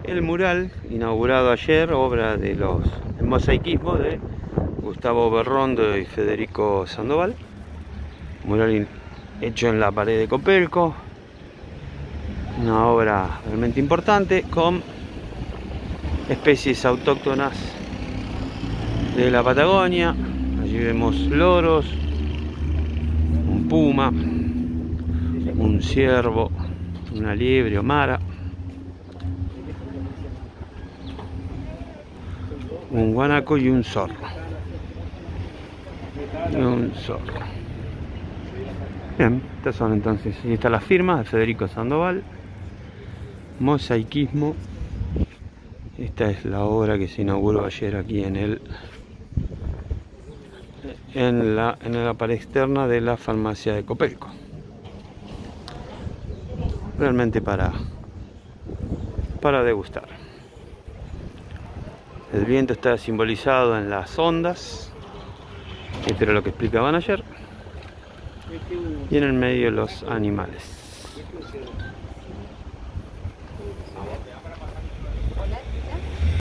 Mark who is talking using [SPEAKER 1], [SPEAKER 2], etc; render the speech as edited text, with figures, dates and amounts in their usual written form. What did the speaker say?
[SPEAKER 1] el mural inaugurado ayer, obra de el mosaicismo de Gustavo Berrondo y Federico Sandoval. Mural hecho en la pared de Copelco, una obra realmente importante con especies autóctonas de la Patagonia. Allí vemos loros, un puma, un ciervo, una liebre o mara, un guanaco y un zorro. Bien, estas son entonces, ahí está la firma de Federico Sandoval, mosaicismo. Esta es la obra que se inauguró ayer aquí en la pared externa de la farmacia de Copelco. Realmente para degustar. El viento está simbolizado en las ondas, esto era lo que explicaban ayer, y en el medio los animales.